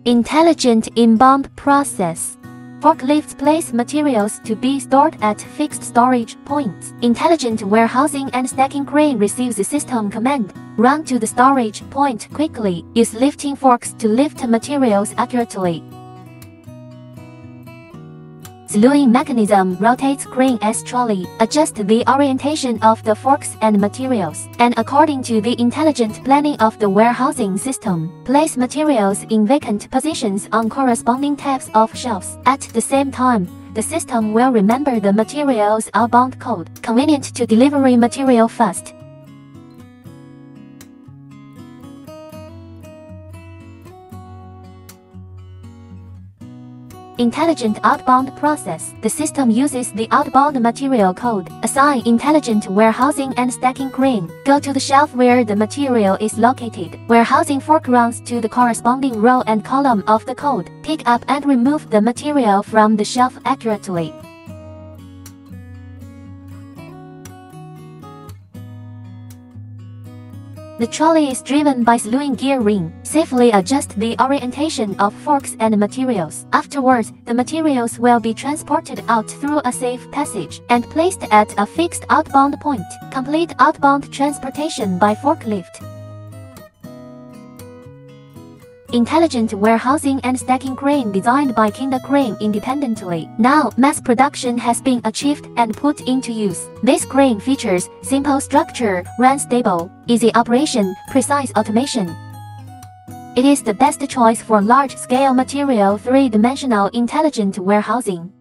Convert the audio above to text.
Intelligent inbound process. Forklifts place materials to be stored at fixed storage points. Intelligent warehousing and stacking crane receives a system command. Run to the storage point quickly. Use lifting forks to lift materials accurately. Slewing mechanism rotates crane as trolley. Adjust the orientation of the forks and materials. And according to the intelligent planning of the warehousing system, place materials in vacant positions on corresponding tabs of shelves. At the same time, the system will remember the material's outbound code, convenient to delivery material fast. Intelligent outbound process. The system uses the outbound material code. Assign intelligent warehousing and stacking crane. Go to the shelf where the material is located. Warehousing fork runs to the corresponding row and column of the code. Pick up and remove the material from the shelf accurately. The trolley is driven by slewing gear ring. Safely adjust the orientation of forks and materials. Afterwards, the materials will be transported out through a safe passage and placed at a fixed outbound point. Complete outbound transportation by forklift. Intelligent warehousing and stacking crane designed by Kingda Crane independently. Now, mass production has been achieved and put into use. This crane features simple structure, run stable, easy operation, precise automation. It is the best choice for large-scale material 3-dimensional intelligent warehousing.